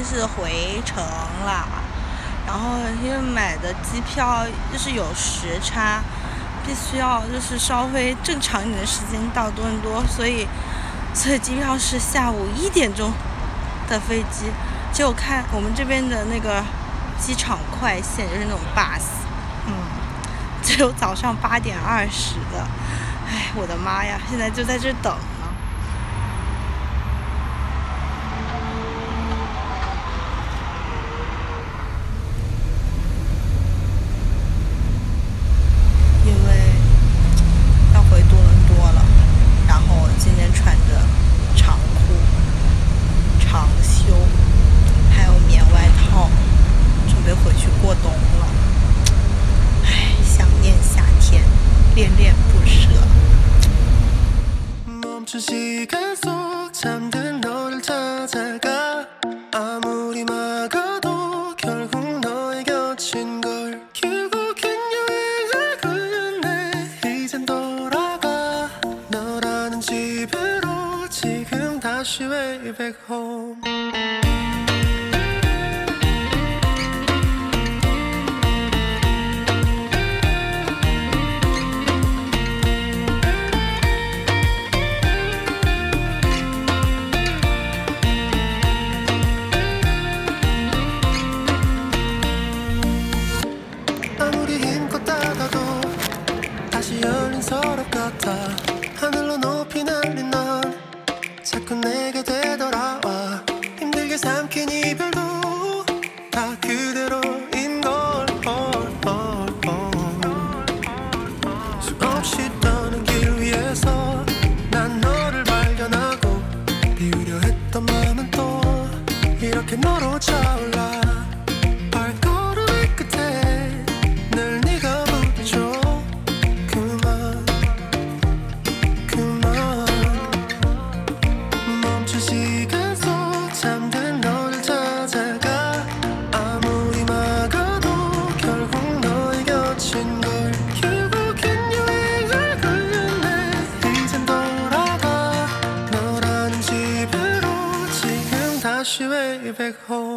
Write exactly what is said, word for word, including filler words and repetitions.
是回程啦，然后因为买的机票就是有时差，必须要就是稍微正常一点的时间到多伦多，所以所以机票是下午一点钟的飞机。结果看我们这边的那个机场快线，就是那种 bus， 嗯，只有早上八点二十的，哎，我的妈呀！现在就在这等。今天穿着长裤、长袖，还有棉外套，准备回去过冬了。唉，想念夏天，恋恋不舍。 Way back home. 아무리 힘껏 닫아도 다시 열린 서랍 같아. 하늘로 높이 날린 넌 자꾸 내게 되돌아와. 힘들게 삼킨 이별도 다 그대로인걸. 수없이 떠는 길 위에서 난 너를 발견하고 비우려 했던 마음은 또 이렇게 너로 차올라. 발걸음의 끝에 늘 네가 부딪혀. 그만 그만 멈춘 시간 속 잠든 너를 찾아가. 아무리 막아도 결국 너의 곁인 걸. 결국엔 여행을 끝내 이젠 돌아가. 너라는 집으로 지금 다시 way back home.